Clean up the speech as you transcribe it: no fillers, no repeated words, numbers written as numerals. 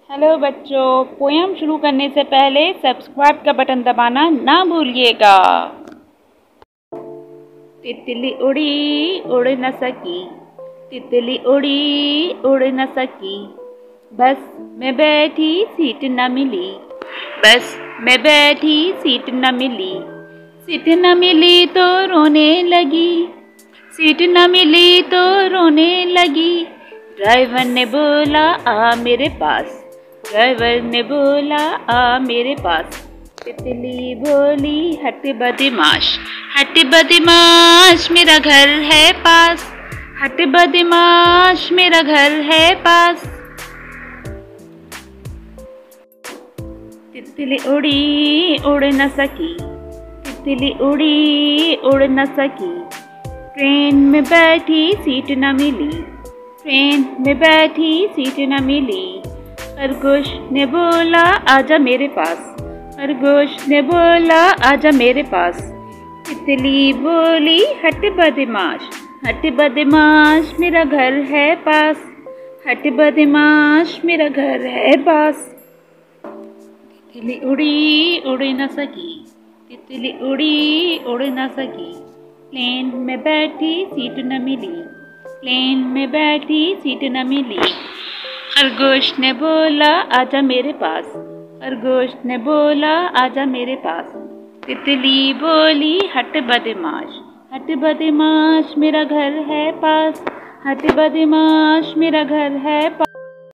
Hello बच्चों, poem शुरू करने से पहले सब्सक्राइब का बटन दबाना ना भूलिएगा। तितली उड़ी उड़ न सकी, तितली उड़ी उड़ न सकी, बस मैं बैठी सीट न मिली, बस मैं बैठी सीट न मिली, सीट न मिली तो रोने लगी, सीट न मिली तो रोने लगी। ड्राइवर ने बोला आ मेरे पास, ड्राइवर ने बोला आ मेरे पास। तितली बोली हट बदमाश, हट बदमाश मेरा घर है पास, हट बदमाश मेरा घर है पास। तितली उड़ी उड़ न सकी, तितली उड़ी उड़ न सकी, ट्रेन में बैठी सीट न मिली, ट्रेन में बैठी सीट न मिली। खरगोश ने बोला आजा मेरे पास, खरगोश ने बोला आजा मेरे पास। तितली बोली हट बदमाश, हट बदमाश मेरा घर है पास, हट बदमाश मेरा घर है पास। तितली उड़ी उड़ न सकी, तितली उड़ी उड़ न सकी, प्लेन में बैठी सीट न मिली, प्लेन में बैठी सीट न मिली। खरगोश ने बोला आजा मेरे पास, खरगोश ने बोला आजा मेरे पास। तितली बोली हट बदमाश, हट बदमाश मेरा घर है पास, हट बदमाश मेरा घर है पास।